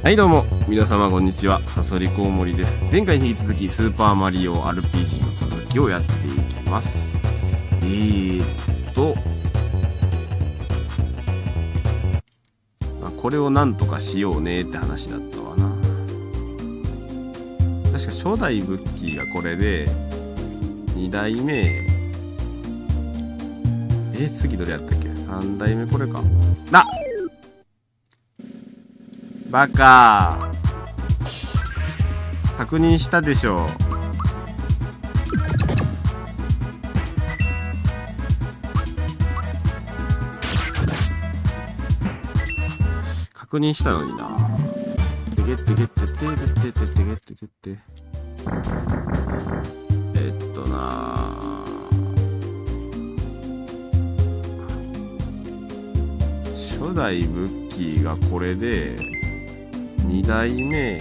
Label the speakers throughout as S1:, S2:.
S1: はいどうも皆様こんにちは、サソリコウモリです。前回に引き続きスーパーマリオ RPG の続きをやっていきます。これをなんとかしようねって話だったわな。確か初代ブッキーがこれで、2代目次どれやったっけ。3代目これか。バカ確認したでしょ。確認したのにな。てげってげっててててててげってげって初代ブッキーがこれで、2代目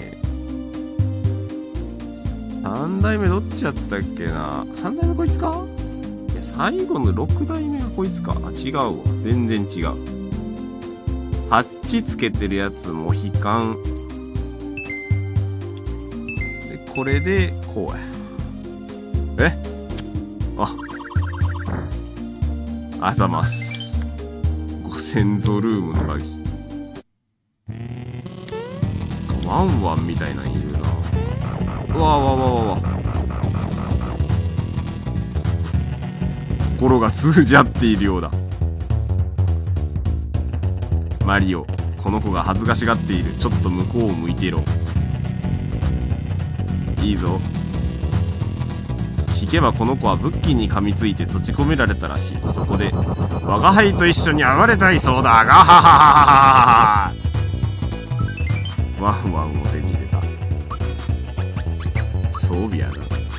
S1: 3代目どっちやったっけな。3代目こいつか。いや最後の6代目がこいつか。違うわ、全然違う。ハッチつけてるやつモヒカンで、これでこうや。あざます。ご先祖ルームの鍵。ワンワンみたいなんいるな。うわ心が通じ合っているようだ。マリオ、この子が恥ずかしがっている。ちょっと向こうを向いていろ。いいぞ。聞けばこの子はブッキーに噛みついて閉じ込められたらしい。そこで我が輩と一緒に暴れたいそうだ。ガハハハハハ。ワンワンを手に入れた。装備やな。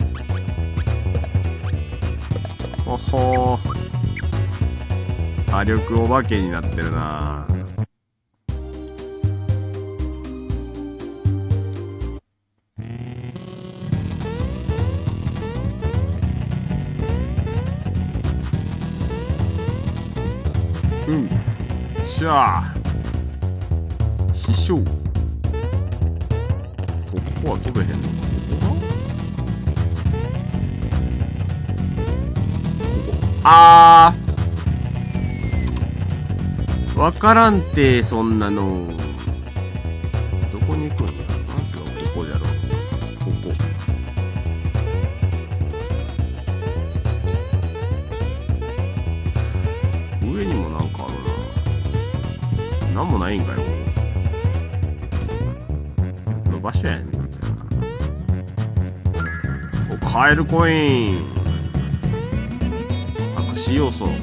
S1: ほほー、火力お化けになってるな。しゃあ飛翔。ここは飛べへんのか。わからんて、そんなの。どこに行くんや。まずはここじゃろ。ここ。上にもなんかあるな。なんもないんかよ。この場所やねん。カエルコイン。隠し要素。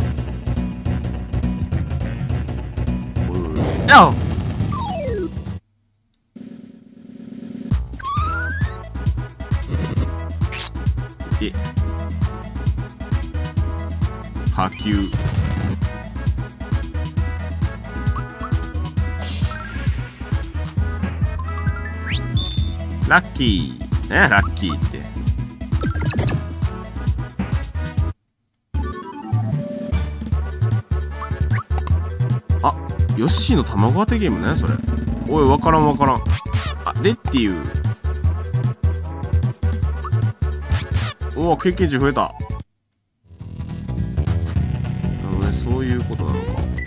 S1: で波及。ラッキー。何やラッキーって。ヨッシーの卵当てゲームねそれ。おい、わからん。でっていう。おお、経験値増えた。そういうことなのか。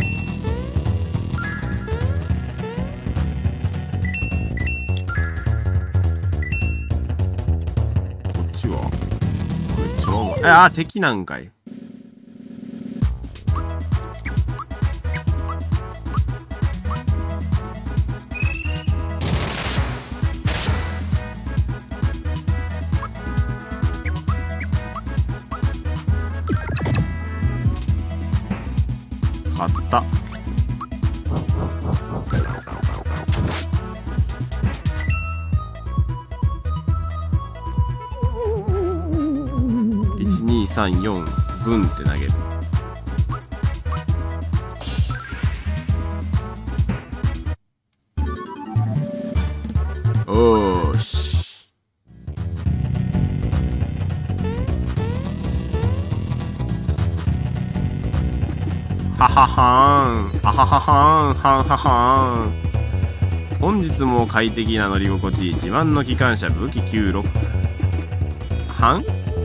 S1: こっちはこれちょう。敵なんかい。買った。1234分って投げる。おーし。はははーん、あはははーん、はんははーん。 本日も快適な乗り心地、自慢の機関車武器96半。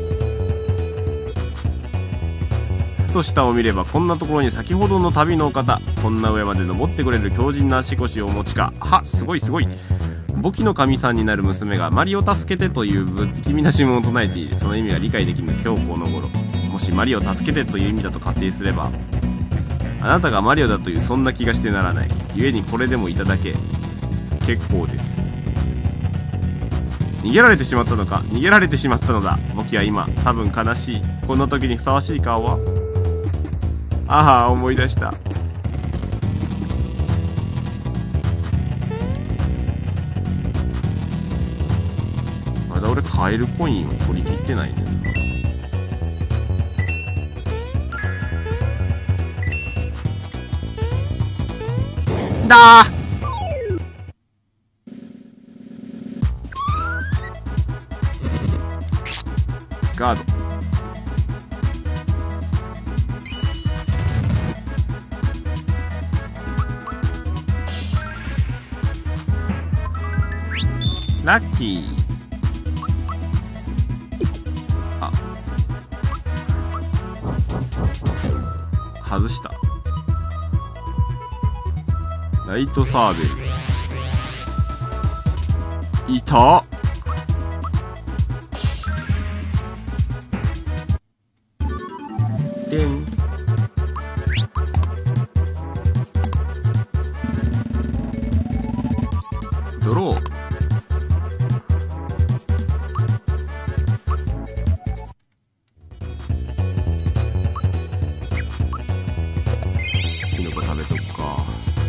S1: ふと下を見ればこんなところに先ほどの旅のお方、こんな上まで登ってくれる強靭な足腰をお持ちか。は、すごいすごい。簿記の神さんになる娘がマリを助けてという不気味な呪文を唱えている。その意味が理解できぬ今日この頃。もしマリを助けてという意味だと仮定すれば、あなたがマリオだというそんな気がしてならない。故にこれでもいただけ。結構です。逃げられてしまったのか。逃げられてしまったのだ。僕は今多分悲しい。こんな時にふさわしい顔は。ああ、思い出した。まだ俺カエルコインを取り切ってないね。だーガード。ラッキー。あ、外した。ライトサーベルいた。でん。ドロー。キノコ食べとくか。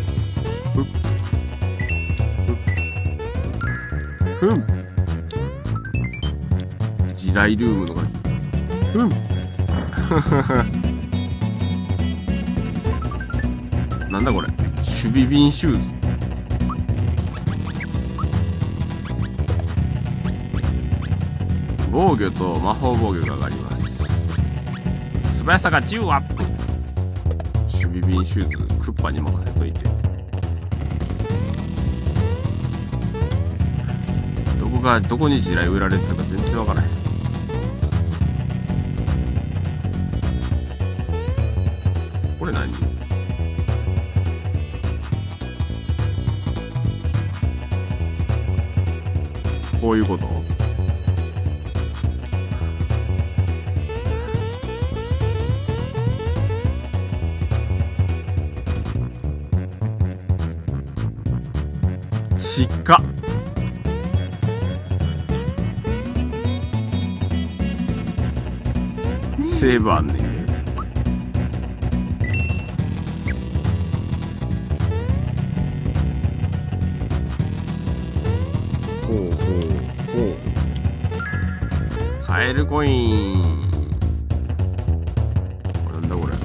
S1: ふん。地雷ルームの感じ。ふん。なんだこれ。守備瓶シューズ。防御と魔法防御が上がります。素早さが10アップ。守備瓶シューズクッパに任せといて。どこに地雷売られてるか全然わからへん。これ何？こういうこと？ちっか。セーブあんねん。ほうほうほう。カエルコイン。なんだこれ。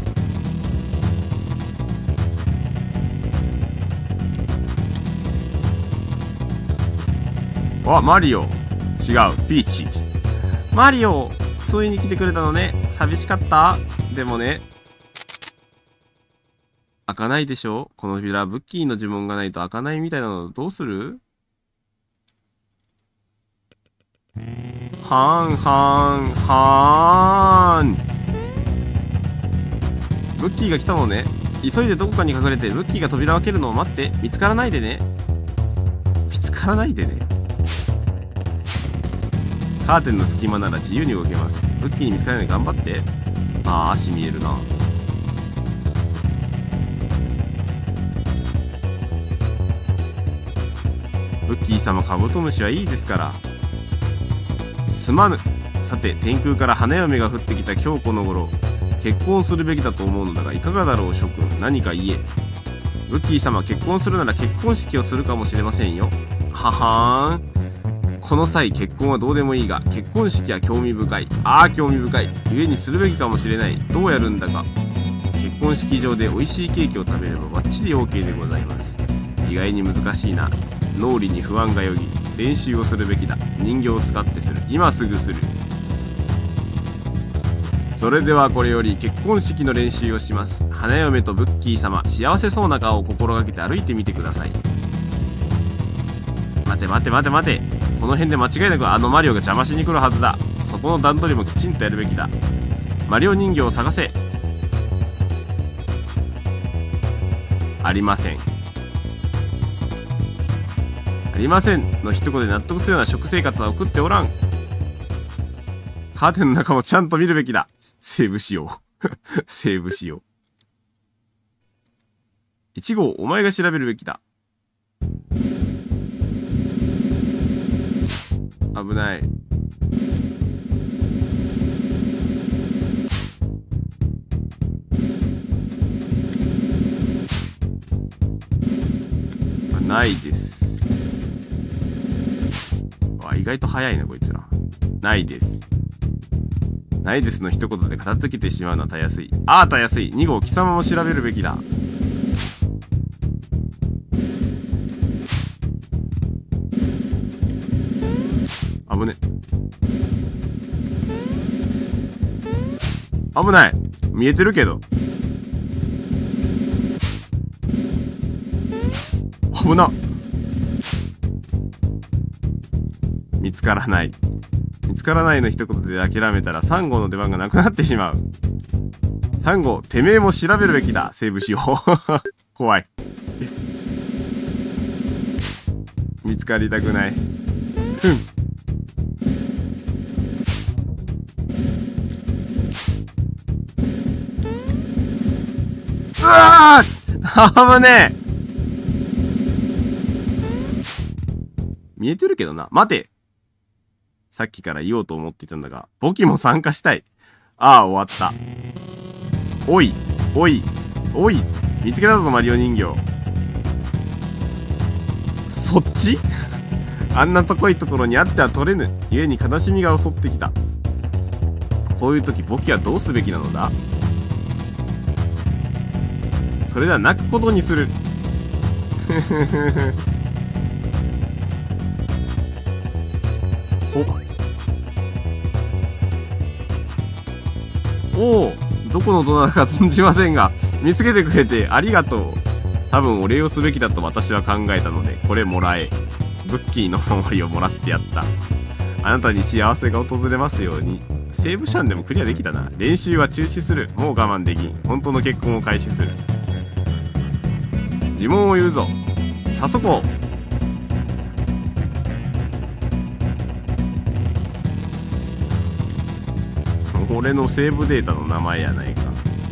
S1: あ、マリオ。違う、ピーチ。マリオ、ついに来てくれたのね。寂しかった。でもね、開かないでしょ。この扉、ブッキーの呪文がないと開かないみたいなの。どうする？はーんはーんはーん。ブッキーが来たのね。急いでどこかに隠れてブッキーが扉を開けるのを待って。見つからないでね。見つからないでね。カーテンの隙間なら自由に動けます。ブッキーに見つからないで頑張って。ああ、足見えるな。ブッキー様、カブトムシはいいですから。すまぬ。さて、天空から花嫁が降ってきた今日この頃、結婚するべきだと思うのだがいかがだろう諸君。何か言え。ブッキー様、結婚するなら結婚式をするかもしれませんよ。ははーん。この際、結婚はどうでもいいが、結婚式は興味深い。ああ、興味深い。故にするべきかもしれない。どうやるんだか。結婚式場で美味しいケーキを食べればバッチリ OK でございます。意外に難しいな。脳裏に不安がよぎ、練習をするべきだ。人形を使ってする。今すぐする。それではこれより結婚式の練習をします。花嫁とブッキー様、幸せそうな顔を心がけて歩いてみてください。 待て待て待て待て、この辺で間違いなくあのマリオが邪魔しに来るはずだ。そこの段取りもきちんとやるべきだ。マリオ人形を探せ。ありません。ありませんの一言で納得するような食生活は送っておらん。カーテンの中もちゃんと見るべきだ。セーブしよう。セーブしよう。1号、お前が調べるべきだ。危ない。ないです。意外と早いなこいつら。ないです。ないですの一言で片付けてしまうのはたやすい。たやすい。2号、貴様も調べるべきだ。危ね。危ない。見えてるけど。危な。見つからない。見つからないの一言で諦めたら3号の出番がなくなってしまう。3号、てめえも調べるべきだ。セーブしよう。怖い。見つかりたくない。うわー危ねえ。見えてるけどな。待て。さっきから言おうと思っていたんだが、簿記も参加したい。終わった。おい、おい、おい、見つけたぞ、マリオ人形。そっちあんな遠いところにあっては取れぬ。故に悲しみが襲ってきた。こういう時、簿記はどうすべきなのだ？それでは泣くことにする。おお、どこのドナーか存じませんが、見つけてくれてありがとう。多分お礼をすべきだと私は考えたので、これもらえ。ブッキーの守りをもらってやった。あなたに幸せが訪れますように。セーブシャンでもクリアできたな。練習は中止する。もう我慢できん。本当の結婚を開始する。呪文を言うぞ。早速。俺のセーブデータの名前やないか。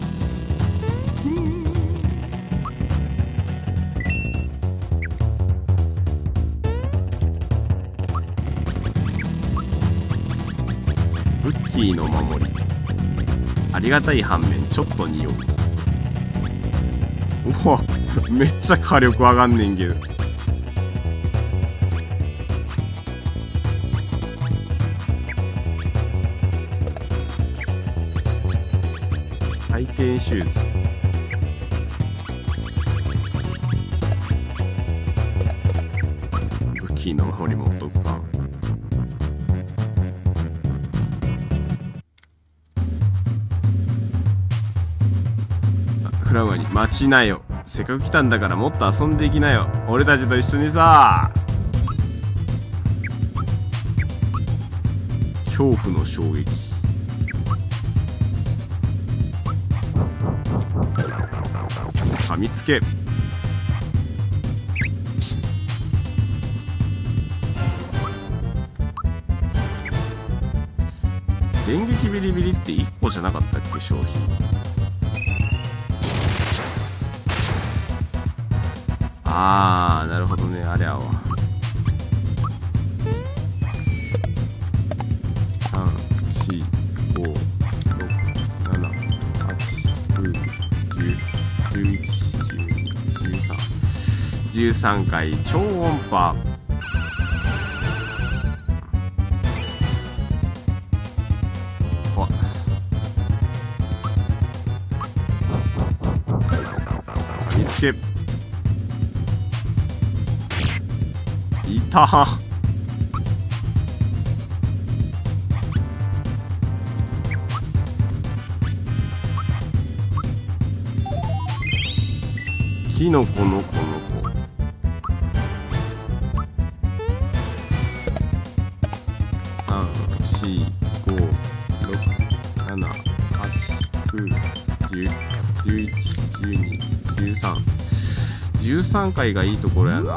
S1: ブッキーの守り。ありがたい反面ちょっと匂う。うわ、めっちゃ火力上がんねんけど。回転シューズ。武器の守りもお得か。クラウアに待ちなよ。せっかく来たんだからもっと遊んでいきなよ。俺たちと一緒にさ。恐怖の衝撃。噛みつけ。電撃ビリビリって1個じゃなかったっけ商品。なるほどね。あれやわ。13回超音波。見つけ。いた。キノコのこの子。 13回がいいところやな。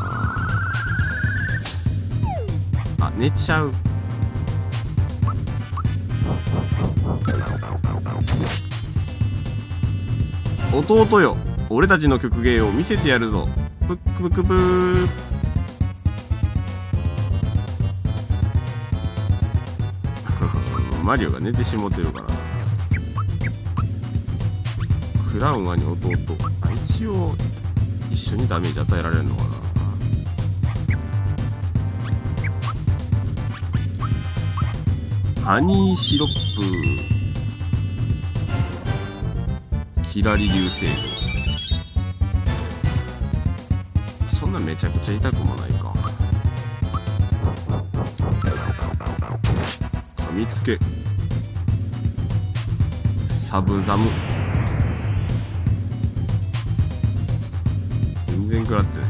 S1: あ、寝ちゃう。弟よ、俺たちの曲芸を見せてやるぞ。ブックブクブー。マリオが寝てしもてるからな。クラウンはに弟。あ、一応一緒にダメージ与えられるのかな。ハニーシロップ、キラリ流星群。そんなめちゃくちゃ痛くもないか。噛みつけ、サブザム。全然食らってない。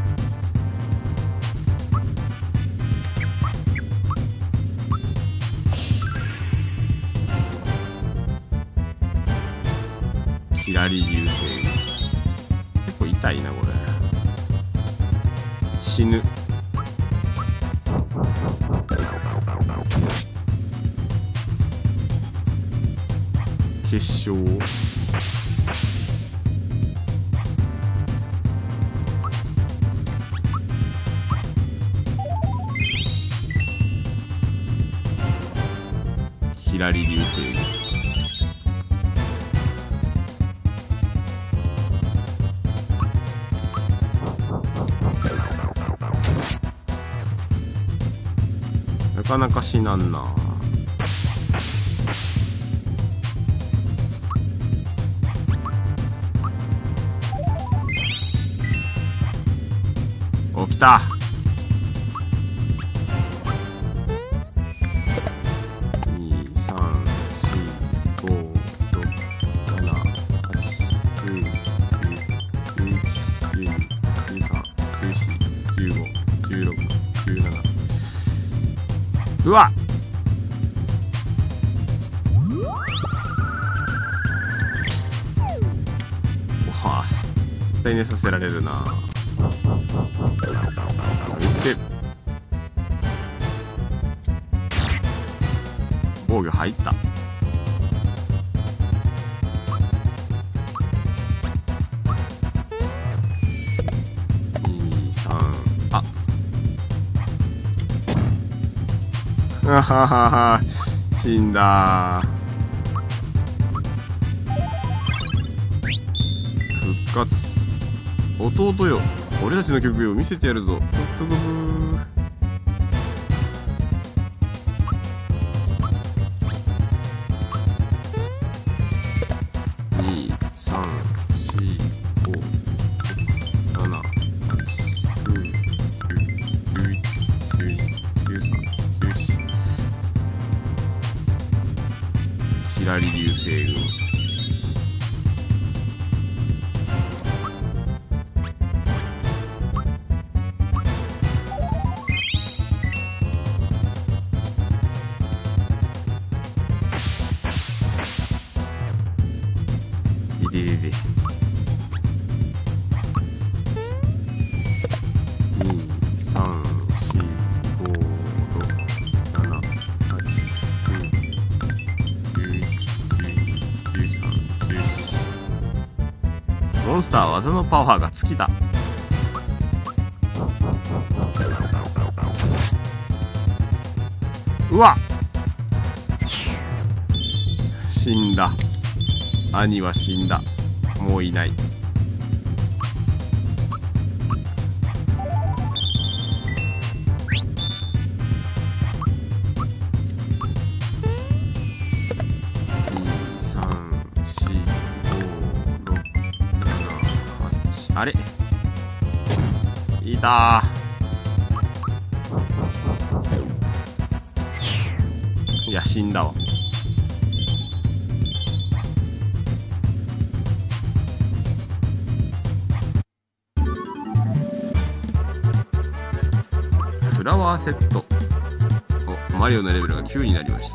S1: キラリ流星群。結構痛いなこれ。死ぬ。決勝。キラリ流星群。なかなか死なんな。起きた。うわっ、おは絶対寝させられるな。見つけ。防御入った。あははは、死んだ。復活。弟よ、俺たちの曲を見せてやるぞ。ブブブー。2、3、4、5、7、8、9、10、11、12、13、14。キラリ流星群。いででで。2、3、4、5、6、7、8、9、モンスターは技のパワーが尽きた。うわっ、死んだ。兄は死んだ。もういない。あれいたー。いや死んだわ。フラワーセット。お、 マリオのレベルが9になりました。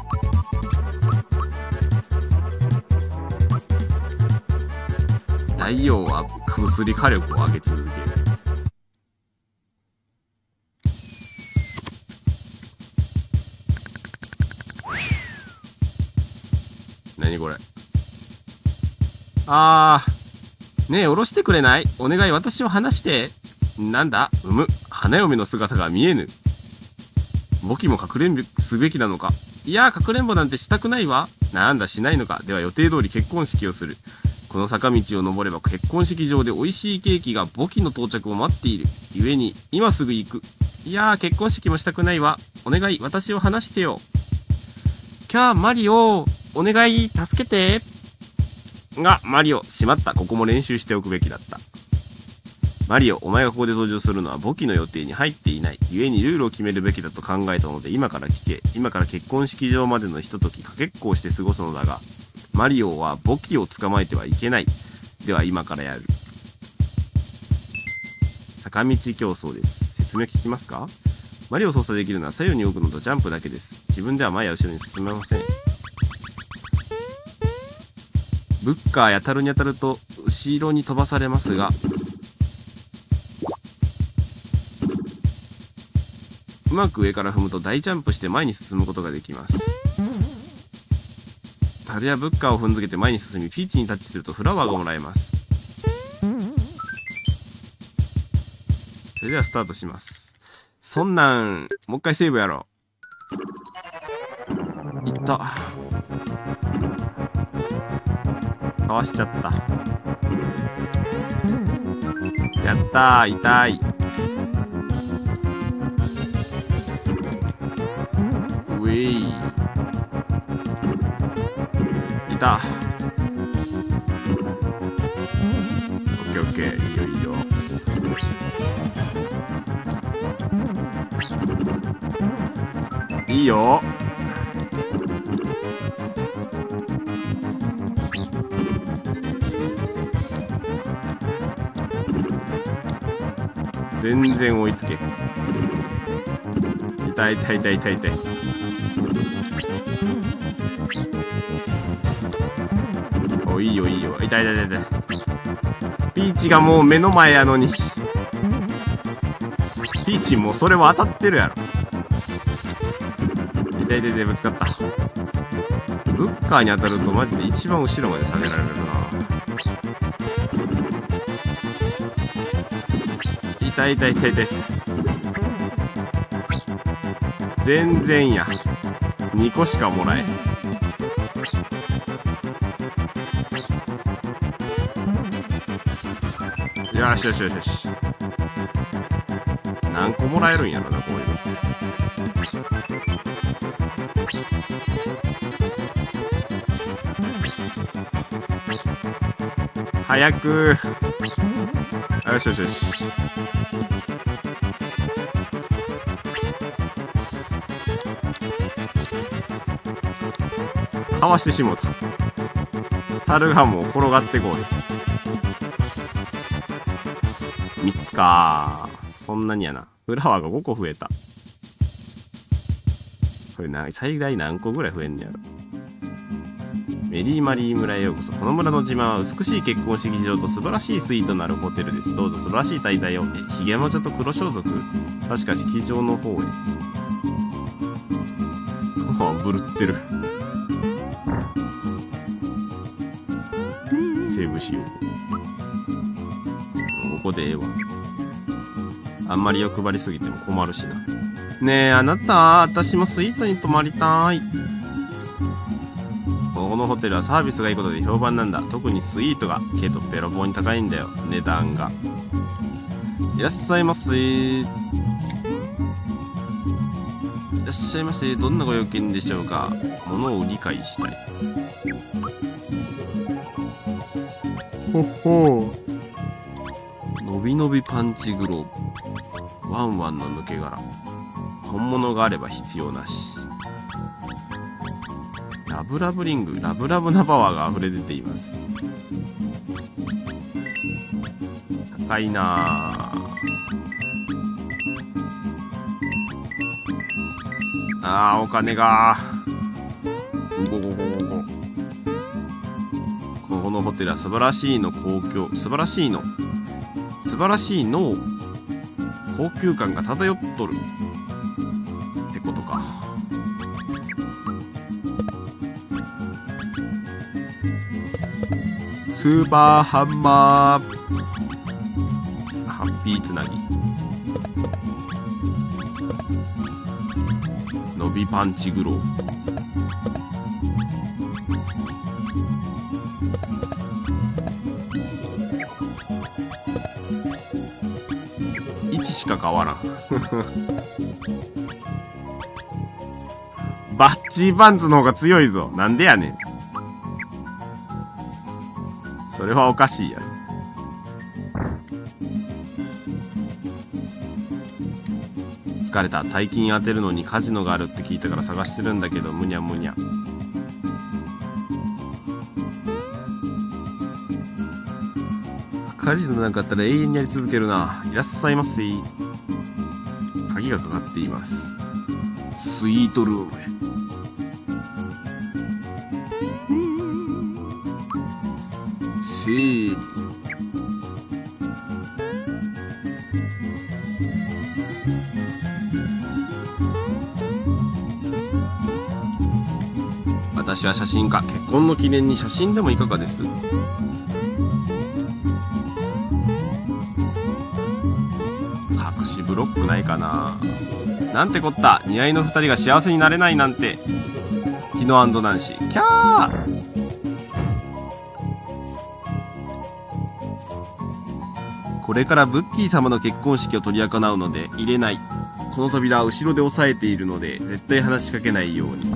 S1: 大王は物理火力を上げ続ける。何これ。ねえ、下ろしてくれない？お願い、私を離して。なんだ？花嫁の姿が見えぬ。簿記もかくれんぼすべきなのか？いや、かくれんぼなんてしたくないわ。なんだ、しないのか。では予定通り結婚式をする。この坂道を登れば結婚式場で美味しいケーキが簿記の到着を待っている。故に、今すぐ行く。いやー、結婚式もしたくないわ。お願い、私を離してよ。キャー、マリオ。お願い、助けて。マリオ、しまった。ここも練習しておくべきだった。マリオ、お前がここで登場するのは簿記の予定に入っていない。故にルールを決めるべきだと考えたので、今から聞け。今から結婚式場までのひとときかけっこをして過ごすのだが、マリオは簿記を捕まえてはいけない。では今からやる。坂道競争です。説明聞きますか？マリオを操作できるのは左右に動くのとジャンプだけです。自分では前や後ろに進めません。ブッカーやたるに当たると後ろに飛ばされますが、うまく上から踏むと大ジャンプして前に進むことができます。樽やブッカーを踏んづけて前に進み、ピーチにタッチするとフラワーがもらえます。それではスタートします。そんなん、もう一回セーブやろう。いった。かわしちゃった。やったー、痛い。ウェイ。いた。オッケーオッケー、いいよいいよ。いいよ。全然追いつけ。痛い痛い痛い痛い痛い。お、いいよいいよ。痛い痛い痛い痛い。ピーチがもう目の前やのに。ピーチもうそれは当たってるやろ。痛い痛い痛い、ぶつかった。ブッカーに当たるとマジで一番後ろまで下げられるな。痛い痛い痛い痛い。全然や。2個しかもらえん。よしよしよしよし。何個もらえるんやろな、こういうの。早く。よしよしよし。かわしてしもうた。樽がもう転がってこい。3つかー。そんなにやな。フラワーが5個増えた。これ最大何個ぐらい増えんねやろ。メリーマリー村へようこそ。この村の自慢は美しい結婚式場と素晴らしいスイートなるホテルです。どうぞ素晴らしい滞在を。ヒゲモチャと黒装束。確か式場の方へ。ぶるってる。セーブしよう。ここでええわ。あんまり欲張りすぎても困るしな。ねえあなた、私もスイートに泊まりたい。このホテルはサービスがいいことで評判なんだ。特にスイートがけどベロボーに高いんだよ、値段が。いらっしゃいませ。いらっしゃいませ。どんなご用件でしょうか。物を理解したい。ほほう。のびのびパンチグローブ。ワンワンの抜け殻。本物があれば必要なし。ラブラブリング。ラブラブなパワーが溢れ出ています。高いなぁ。 あー、お金がこのホテルは素晴らしいの高級感が漂っとるってことか。スーパーハンマーハッピーつなぎ伸びパンチグロー位置しか変わらんバッチーパンツの方が強いぞ。なんでやねん。それはおかしいやろ。疲れた。大金当てるのにカジノがあるって聞いたから探してるんだけど、むにゃむにゃ。カジノなんかあったら永遠にやり続けるな。いらっしゃいませ。鍵がかかっています。スイートルームへ。セーブ。私は写真家。結婚の記念に写真でもいかがです？隠しブロックないかな。なんてこった。似合いの2人が幸せになれないなんて。日野&ナンシー。キャー。これからブッキー様の結婚式を取り行うので入れない。この扉は後ろで押さえているので絶対話しかけないように。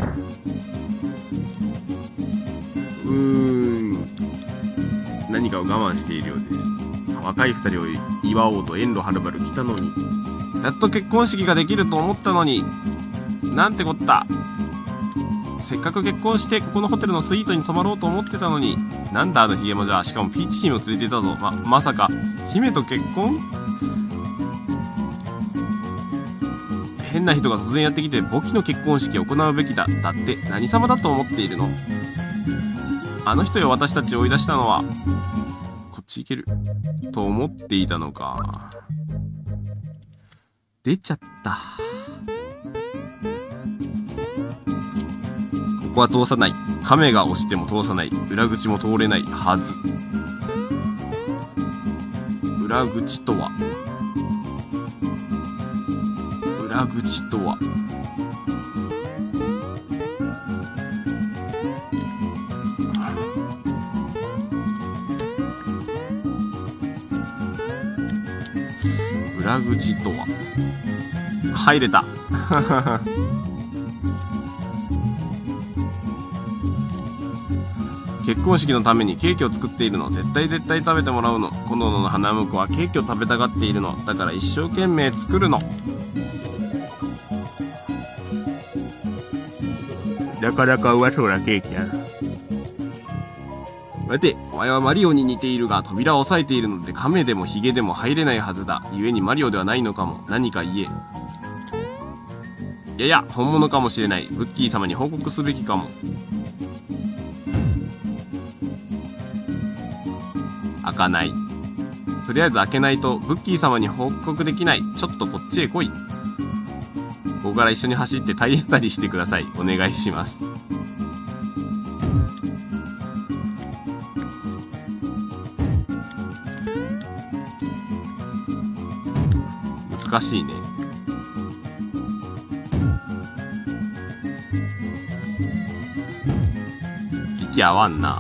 S1: 何かを我慢しているようです。若い2人を祝おうと遠路はるばる来たのに、やっと結婚式ができると思ったのに、なんてこった。せっかく結婚してここのホテルのスイートに泊まろうと思ってたのに、なんだあのヒゲもじゃ。しかもピーチ姫を連れていたぞ。まさか姫と結婚？変な人が突然やってきて簿記の結婚式を行うべきだ。だって何様だと思っているの？あの人よ、私たちを追い出したのは。こっち行けると思っていたのか。出ちゃった。ここは通さない。亀が押しても通さない。裏口も通れないはず。裏口とは裏口とは裏口とは入れた結婚式のためにケーキを作っているの。絶対食べてもらうの。今度の花婿はケーキを食べたがっているの。だから一生懸命作るの。なかなかうまそうなケーキやな。待て、お前はマリオに似ているが扉を押さえているので亀でもヒゲでも入れないはずだ。故にマリオではないのかも。何か言え。いや本物かもしれない。ブッキー様に報告すべきかも。開かない。とりあえず開けないとブッキー様に報告できない。ちょっとこっちへ来い。ここから一緒に走って体当たりしてください。お願いします。難しいね。息合わんな。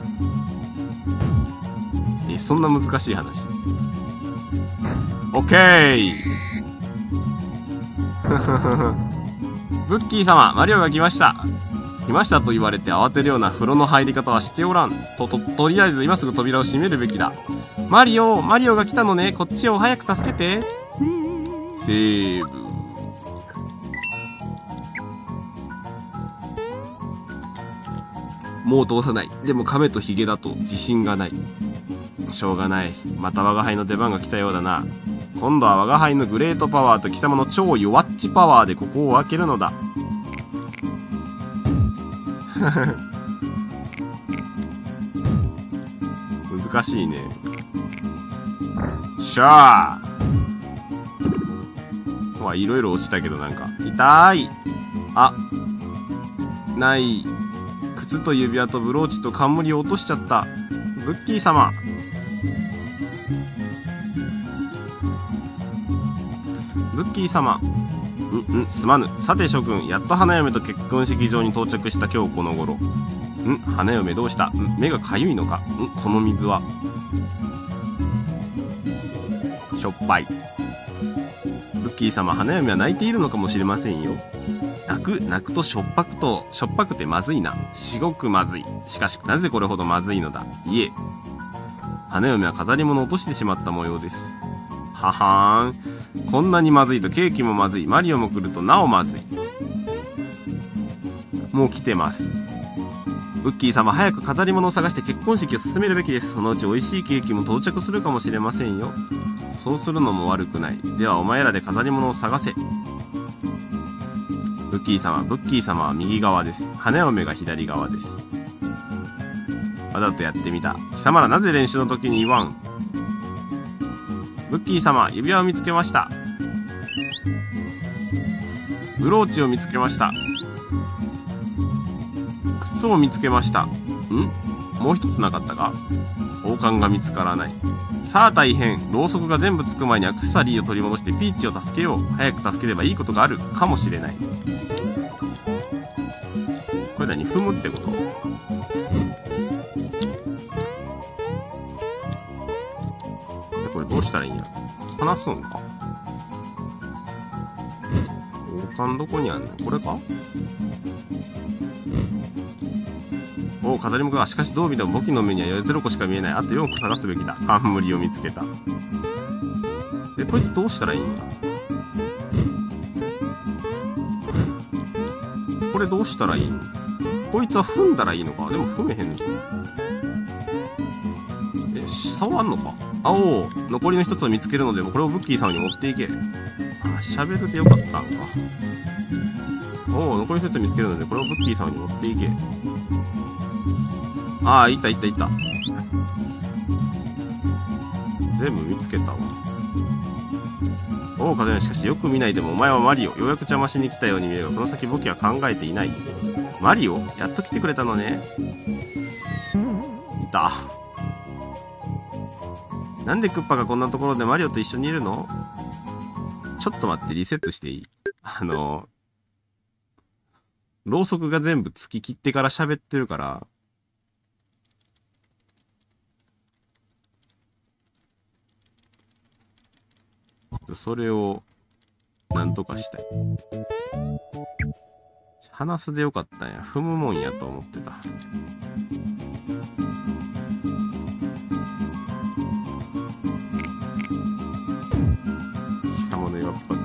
S1: そんな難しい話。オッケーブッキー様、マリオが来ました。来ましたと言われて慌てるような風呂の入り方はしておらん。とりあえず今すぐ扉を閉めるべきだ。マリオが来たのね。こっちを早く助けて。セーブ。もう通さない。でも亀とヒゲだと自信がない。しょうがない。また我が輩の出番が来たようだな。今度は我が輩のグレートパワーと貴様の超弱っちパワーでここを開けるのだ。 難しいね。しゃー。わ、いろいろ落ちたけどなんか、痛い。あ、ない。靴と指輪とブローチと冠を落としちゃった。ブッキー様。ブッキー様。すまぬ。さて諸君、やっと花嫁と結婚式場に到着した今日この頃。花嫁どうした？目がかゆいのか？この水は。しょっぱい。ブッキー様、花嫁は泣いているのかもしれませんよ。泣くとしょっぱくてまずいな。すごくまずい。しかし、なぜこれほどまずいのだ？いえ。花嫁は飾り物を落としてしまった模様です。ははーん。こんなにまずいとケーキもまずい。マリオも来るとなおまずい。もう来てます。ブッキー様、早く飾り物を探して結婚式を進めるべきです。そのうち美味しいケーキも到着するかもしれませんよ。そうするのも悪くない。ではお前らで飾り物を探せ。ブッキー様は右側です。花嫁が左側です。わざとやってみた。貴様らなぜ練習の時に言わん？ブッキー様、指輪を見つけました。ブローチを見つけました。靴を見つけました。もう一つなかったか？王冠が見つからない。さあ大変。ろうそくが全部つく前にアクセサリーを取り戻してピーチを助けよう。早く助ければいいことがあるかもしれない。これ何？踏むってこと？これどうしたらいいんや？離すんか？王冠どこにあんの？これか？おお、飾り物が。しかしどう見ても簿記の目には0個しか見えない。あと4個探すべきだ。冠を見つけた。で、こいつどうしたらいいんや？これどうしたらいいん？こいつは踏んだらいいのか？でも踏めへんの？触んのか？あおう、残りの一つを見つけるので、これをブッキーさんに持っていけ。喋るでよかったんか。おお、残りの一つを見つけるので、これをブッキーさんに持っていけ。いた。全部見つけたわ。おお、風邪。しかしよく見ないでもお前はマリオ。ようやく邪魔しに来たように見えるが、この先僕は考えていない。マリオ？やっと来てくれたのね。いた。なんでクッパがこんなところでマリオと一緒にいるの？ちょっと待って、リセットしていい？ろうそくが全部突き切ってから喋ってるから、それをなんとかしたい。話すでよかったんや。踏むもんやと思ってた。貴様の岩っぱっ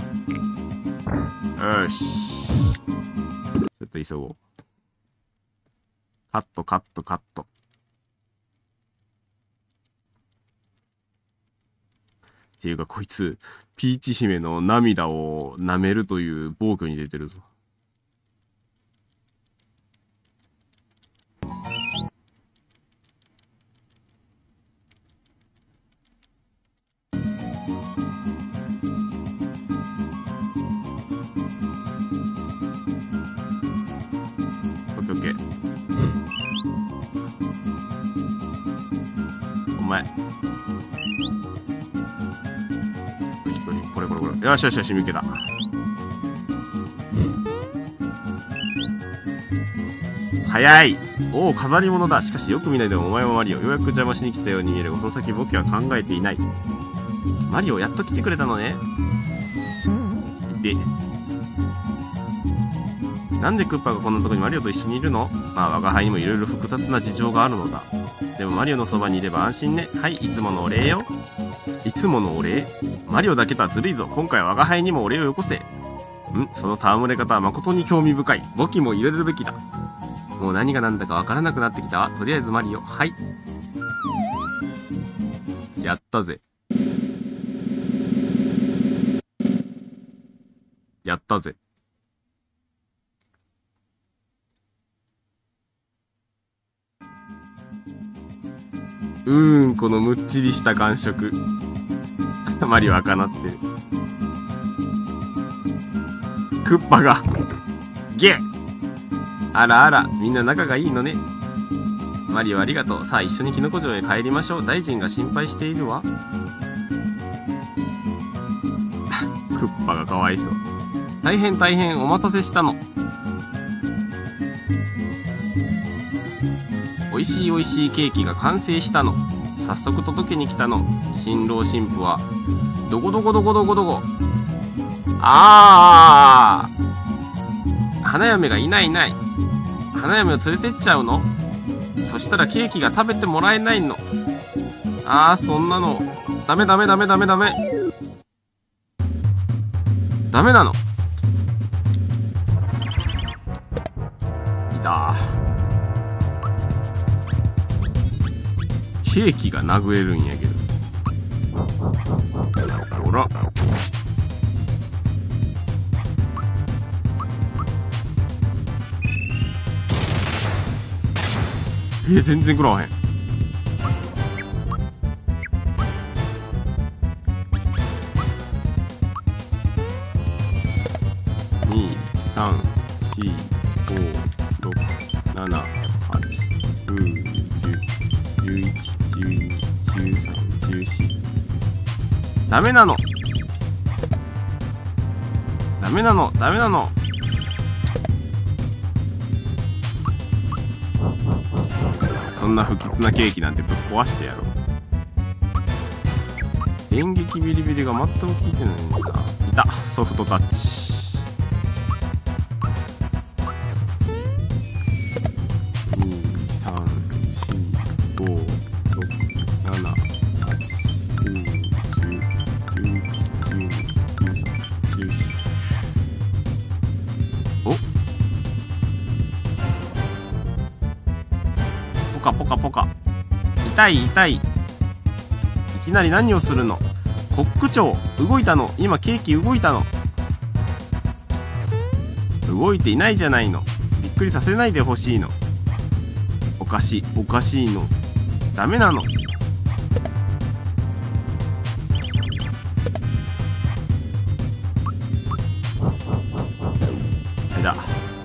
S1: ち。よし。ちょっと急ごう。カット。っていうかこいつ、ピーチ姫の涙を舐めるという暴挙に出てるぞ。オッケー。お前。これ。よし、見つけた。早い。おお、飾り物だ。しかしよく見ないでもお前はマリオ。ようやく邪魔しに来たように見えるが、その先僕は考えていない。マリオ、やっと来てくれたのね。で、なんでクッパがこんなとこにマリオと一緒にいるの？我が輩にもいろいろ複雑な事情があるのだ。でもマリオのそばにいれば安心ね。はい、いつものお礼よ。いつものお礼？マリオだけとはずるいぞ。今回は我が輩にもお礼をよこせ。その戯れ方は誠に興味深い。簿記も入れるべきだ。もう何が何だかわからなくなってきたわ。とりあえずマリオ。はい。やったぜ。やったぜ。 このむっちりした感触マリオ赤なってる。クッパがゲッ。あらあら、みんな仲がいいのね。マリオありがとう。さあ一緒にキノコ城へ帰りましょう。大臣が心配しているわクッパがかわいそう。大変大変お待たせしたの。おいしいおいしいケーキが完成したの。早速届けに来たの。新郎新婦はどこどこどこどこどこ。ああ、花嫁がいないいない。花嫁を連れてっちゃうの。そしたらケーキが食べてもらえないの。ああ、そんなのダメダメダメダメダメダメなの。いた。ケーキが殴れるんやけど。ほら。全然食らわへん。2、3、4、5、6、7、8、9、10、11、12、13、14。ダメなの。ダメなの。ダメなの。そんな不吉なケーキなんてぶっ壊してやろう。電撃ビリビリが全く効いてないんだ。いた、ソフトタッチ。ポカポカポカ。痛い痛い。いきなり何をするの。コック長動いたの。今ケーキ動いたの。動いていないじゃないの。びっくりさせないでほしいの。おかしいおかしいの。ダメなの。あれだ。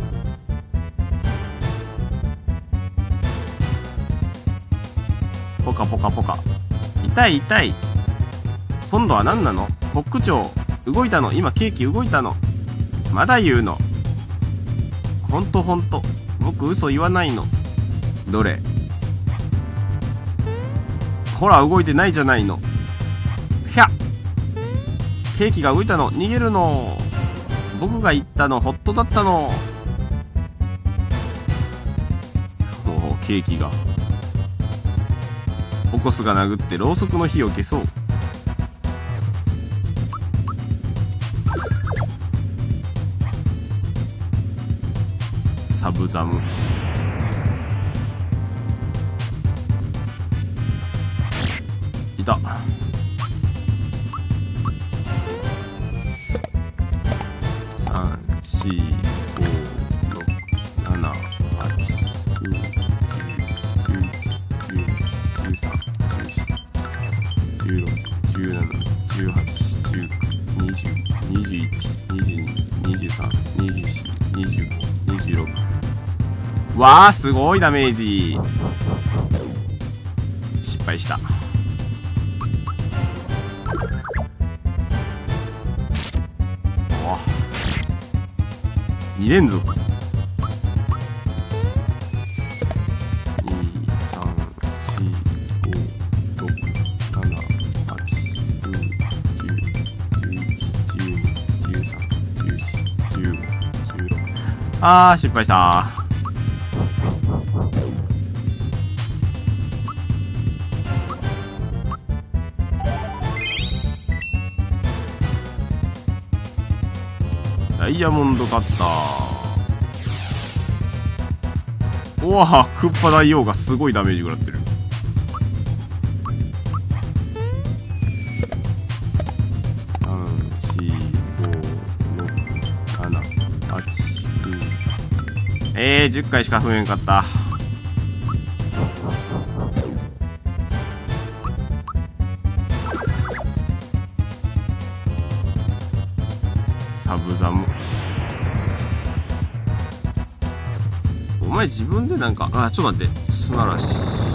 S1: ポカポカポカ。痛い痛い。今度は何なの。コック長動いたの。今ケーキ動いたの。まだ言うの。ほんとほんと僕嘘言わないの。どれ。ほら動いてないじゃないの。ひゃ。ケーキが動いたの。逃げるの。僕が言ったのホットだったの。おお、ケーキが。オコスが殴ってろうそくの火を消そう。サブザム。いた。わあ、すごいダメージ。失敗した。おお、2連続。あー、失敗した。ダイヤモンドカッター。おわ、クッパ大王がすごいダメージ食らってる。10回しか踏めんかった。 サブザム。お前自分でなんか、ちょっと待って。砂嵐。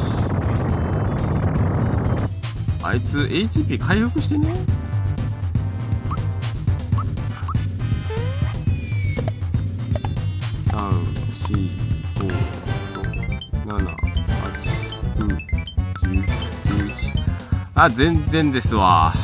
S1: あいつ HP 回復してね。3、4、5、6、7、8、9、10、11。全然ですわ。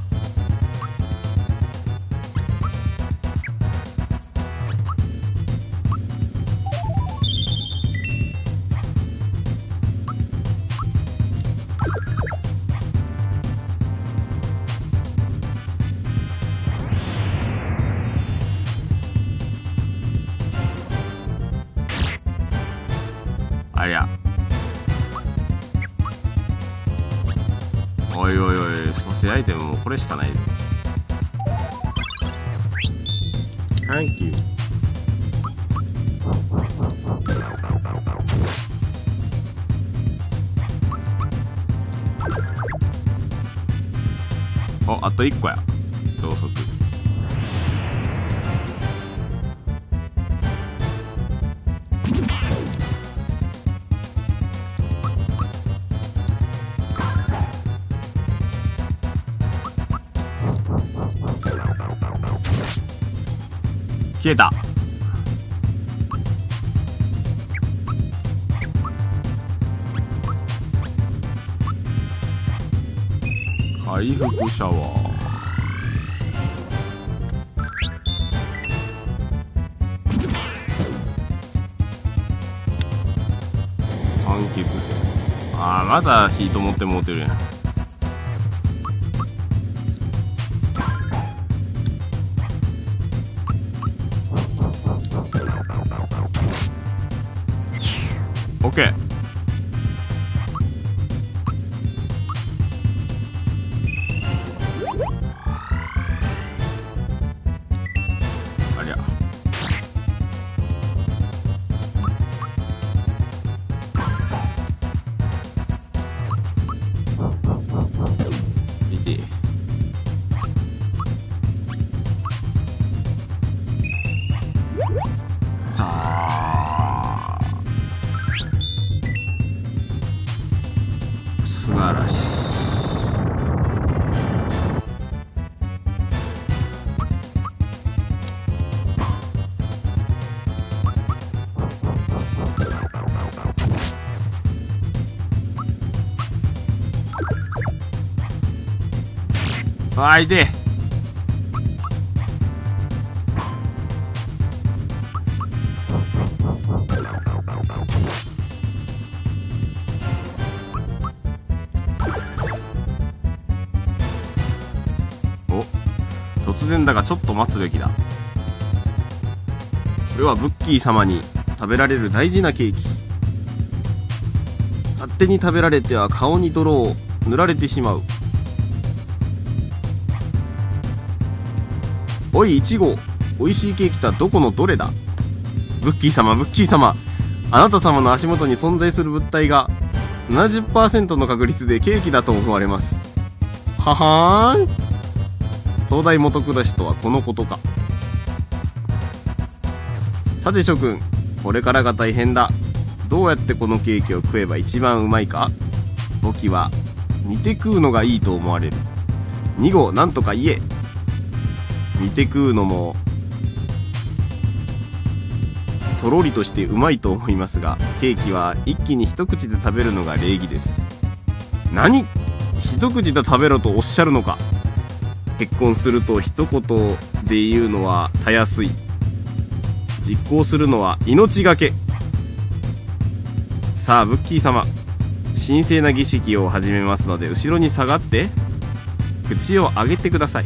S1: ありゃ。おいおいおい、蘇生アイテムもこれしかないで。Thank you。あと1個や。ろうそく。消えた。回復シャワー。半血性。まだヒート持ってもうてるやん。オッケー。ありゃ。いて。さあ。砂嵐。いで。突然だがちょっと待つべきだ。これはブッキー様に食べられる大事なケーキ。勝手に食べられては顔に泥を塗られてしまう。おい1号、おいしいケーキとはどこのどれだ。ブッキー様、ブッキー様、あなた様の足元に存在する物体が 70% の確率でケーキだと思われます。ははーん。東大元暮らしとはこのことか。さて諸君、これからが大変だ。どうやってこのケーキを食えば一番うまいか。簿記は煮て食うのがいいと思われる。2号、なんとか言え。煮て食うのもとろりとしてうまいと思いますが、ケーキは一気に一口で食べるのが礼儀です。何？一口で食べろとおっしゃるのか。結婚すると一言で言うのはたやすい。実行するのは命がけ。さあブッキー様、神聖な儀式を始めますので後ろに下がって口を上げてください。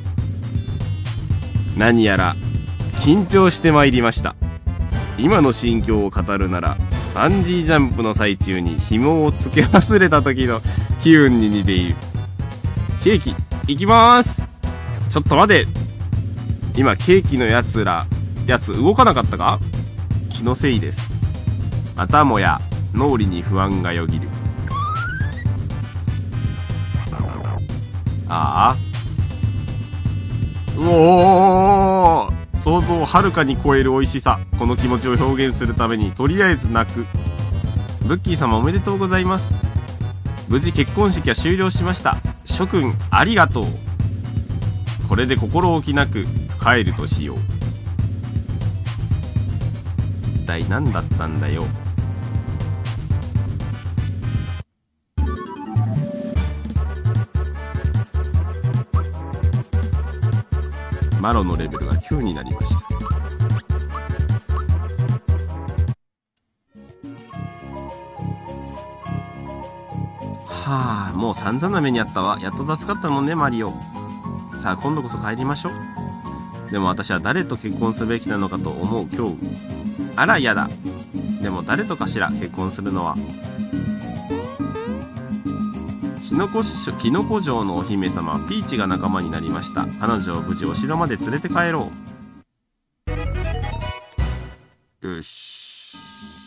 S1: 何やら緊張してまいりました。今の心境を語るならバンジージャンプの最中に紐をつけ忘れた時の気分に似ている。ケーキいきまーす。ちょっと待て。今ケーキのやつ動かなかったか。気のせいです。またもや脳裏に不安がよぎる。ああ、うお想像をはるかに超える美味しさ。この気持ちを表現するためにとりあえず泣く。ブッキー様おめでとうございます。無事結婚式は終了しました。諸君ありがとう。これで心置きなく帰るとしよう。一体何だったんだよ。マロのレベルが9になりました。はあ、もう散々な目にあったわ。やっと助かったもんね、マリオ。さあ今度こそ帰りましょう。でも私は誰と結婚すべきなのかと思う恐怖。あらやだ。でも誰とかしら結婚するのは。キノコ城のお姫様ピーチが仲間になりました。彼女を無事お城まで連れて帰ろう。よし。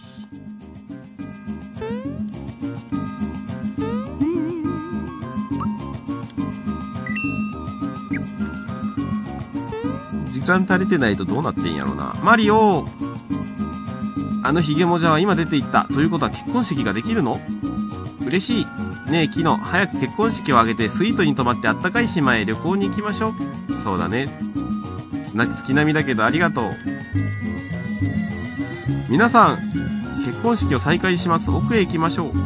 S1: 時間足りてないとどうなってんやろな。マリオ、あのヒゲモジャは今出ていった。ということは結婚式ができるの？嬉しい。ねえキノ、早く結婚式を挙げてスイートに泊まってあったかい島へ旅行に行きましょう。そうだね。月並みだけどありがとう。皆さん結婚式を再開します。奥へ行きましょう。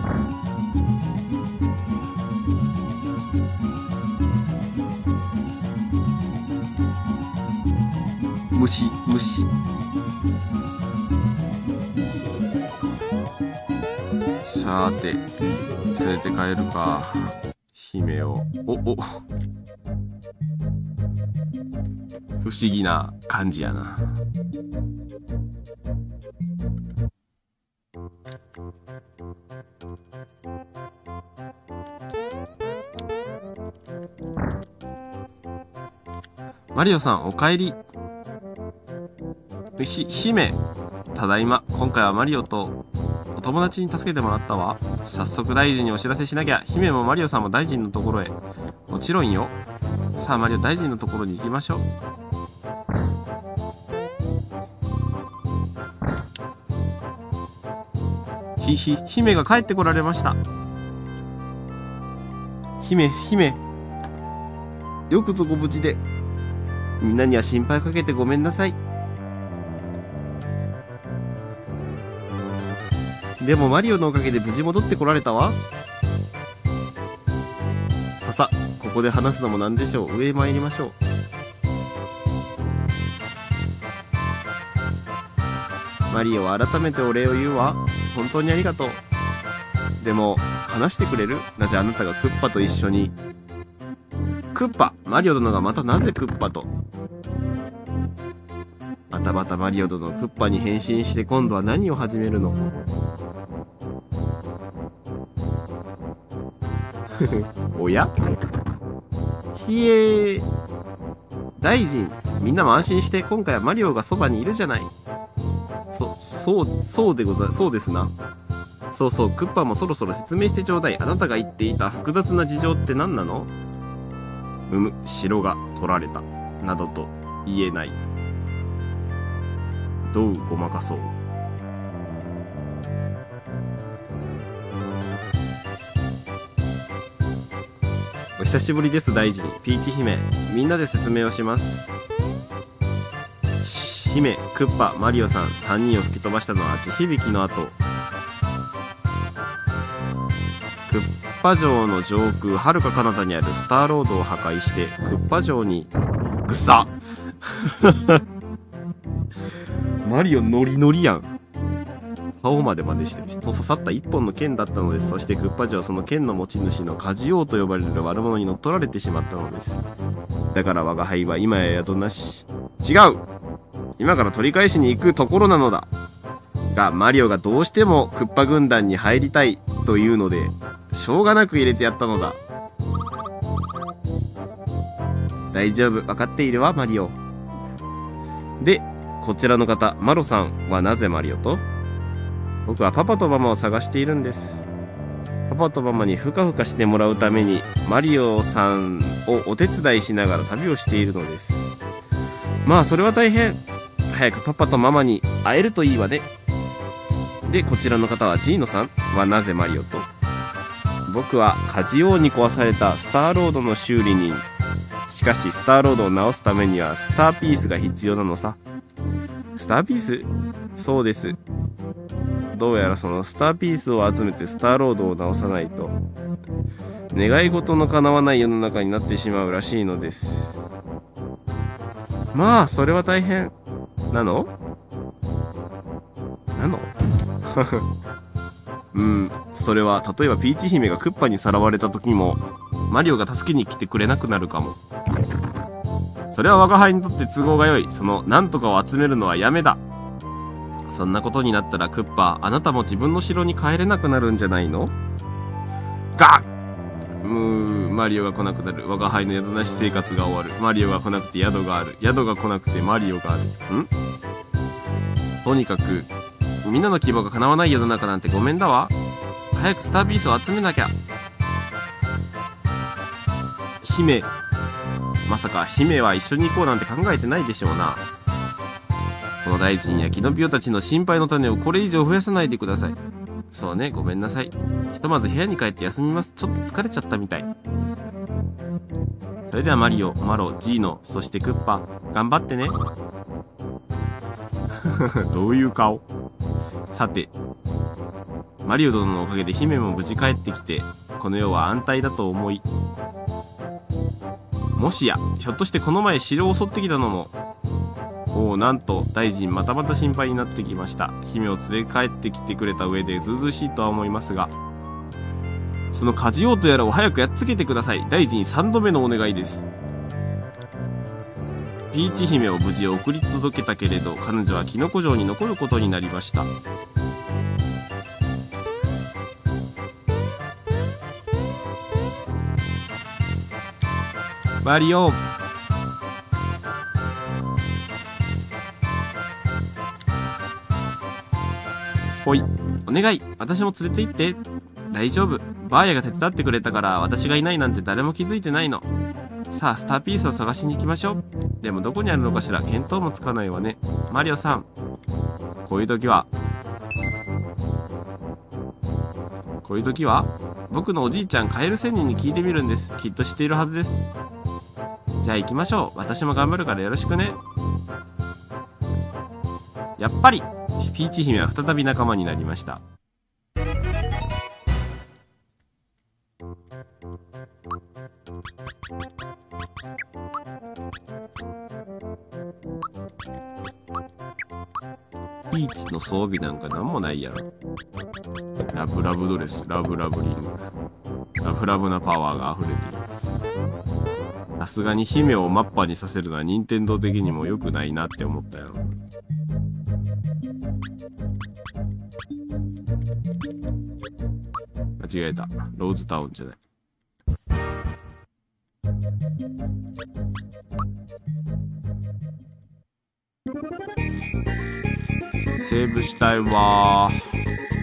S1: 虫。さーて連れて帰るか姫を。不思議な感じやな。マリオさんおかえり。姫ただいま。今回はマリオとお友達に助けてもらったわ。早速大臣にお知らせしなきゃ。姫もマリオさんも大臣のところへ。もちろんよ。さあマリオ、大臣のところに行きましょう。姫が帰ってこられました。姫よくぞご無事で。みんなには心配かけてごめんなさい。でもマリオのおかげで無事戻ってこられたわ。さここで話すのもなんでしょう。上へ参りましょう。マリオは改めてお礼を言うわ。本当にありがとう。でも話してくれる？なぜあなたがクッパと一緒に。クッパ、マリオ殿がまたなぜクッパと。またマリオ殿クッパに変身して今度は何を始めるの？おや？ひえー。大臣、みんなも安心して。今回はマリオがそばにいるじゃない。そうですな。そうクッパもそろそろ説明してちょうだい。あなたが言っていた複雑な事情って何なの？城が取られたなどと言えない。どうごまかそう。お久しぶりです大臣。ピーチ姫、みんなで説明をします。姫、クッパ、マリオさん3人を吹き飛ばしたのは地響きの後。クッパ城の上空はるか彼方にあるスターロードを破壊してクッパ城にぐさマリオノリノリやん。顔まで真似してるし、と刺さった一本の剣だったのです。そしてクッパ城はその剣の持ち主のカジオウと呼ばれる悪者に乗っ取られてしまったのです。だから我が輩は今や宿なし。違う、今から取り返しに行くところなのだが、マリオがどうしてもクッパ軍団に入りたいというのでしょうがなく入れてやったのだ。大丈夫、分かっているわマリオ。でこちらの方、マロさんはなぜマリオと？僕はパパとママを探しているんです。パパとママにふかふかしてもらうためにマリオさんをお手伝いしながら旅をしているのです。まあそれは大変。 早くパパとママに会えるといいわね。で、こちらの方はジーノさんはなぜマリオと。僕はカジオ王に壊されたスターロードの修理人。しかしスターロードを直すためにはスターピースが必要なのさ。スターピース？そうです。どうやらそのスターピースを集めてスターロードを直さないと願い事の叶わない世の中になってしまうらしいのです。まあそれは大変なのそれは例えばピーチ姫がクッパにさらわれた時もマリオが助けに来てくれなくなるかも。それは我が輩にとって都合が良い。そのなんとかを集めるのはやめだ。そんなことになったらクッパ、あなたも自分の城に帰れなくなるんじゃないの？ガッ！マリオが来なくなる。我が輩の宿なし生活が終わる。マリオが来なくて宿がある。宿が来なくてマリオがある。とにかくみんなの希望が叶わない世の中なんてごめんだわ。早くスターピースを集めなきゃ。姫、まさか姫は一緒に行こうなんて考えてないでしょうな。この大臣やキノピオたちの心配の種をこれ以上増やさないでください。そうね、ごめんなさい。ひとまず部屋に帰って休みます。ちょっと疲れちゃったみたい。それではマリオ、マロ、ジーノ、そしてクッパ、頑張ってね。どういう顔？さて、マリオ殿のおかげで姫も無事帰ってきて、この世は安泰だと思い、もしやひょっとしてこの前城を襲ってきたのも、なんと大臣またまた心配になってきました。姫を連れ帰ってきてくれた上でずうずうしいとは思いますが、そのカジオウとやらを早くやっつけてください。大臣3度目のお願いです。ピーチ姫を無事送り届けたけれど、彼女はキノコ城に残ることになりました。マリオ、ほい、お願い、私も連れて行って。大丈夫、バーヤが手伝ってくれたから私がいないなんて誰も気づいてないの。さあスターピースを探しに行きましょう。でもどこにあるのかしら、見当もつかないわね。マリオさん、こういう時は僕のおじいちゃんカエル仙人に聞いてみるんです。きっと知っているはずです。じゃあ行きましょう。私も頑張るからよろしくね。やっぱりピーチ姫は再び仲間になりました。ピーチの装備なんかなんもないやろ。ラブラブドレス、ラブラブリング、ラブラブなパワーが溢れています。さすがに姫をマッパにさせるのは任天堂的にも良くないなって思ったよ。間違えた。ローズタウンじゃない。セーブしたいわー。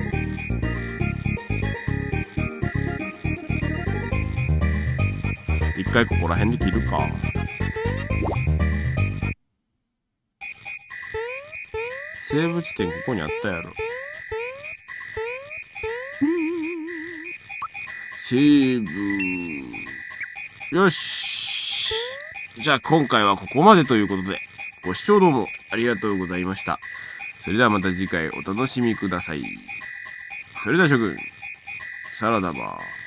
S1: 一回ここら辺で切るか。セーブ地点ここにあったやろ。セーブ。よし。じゃあ今回はここまでということで、ご視聴どうもありがとうございました。それではまた次回お楽しみください。それでは諸君、さらば。